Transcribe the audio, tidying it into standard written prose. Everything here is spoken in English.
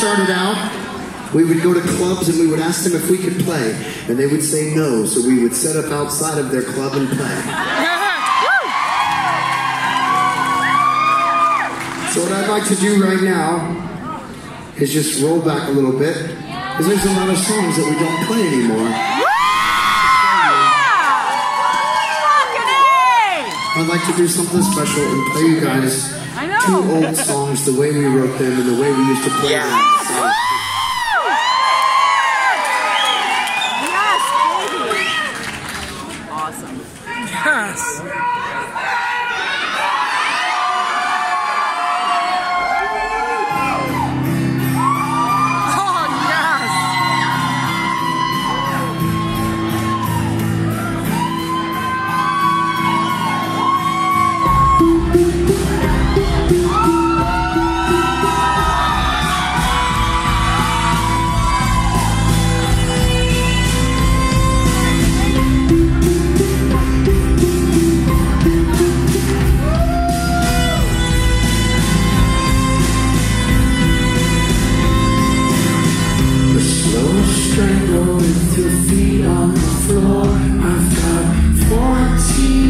Started out, we would go to clubs and we would ask them if we could play, and they would say no, so we would set up outside of their club and play. So what I'd like to do right now is just roll back a little bit, because there's a lot of songs that we don't play anymore. I'd like to do something special and play you guys 2 old songs the way we wrote them and the way we used to play them. Yes, baby. Awesome. Yes. Strangle with your feet on the floor. I've got 14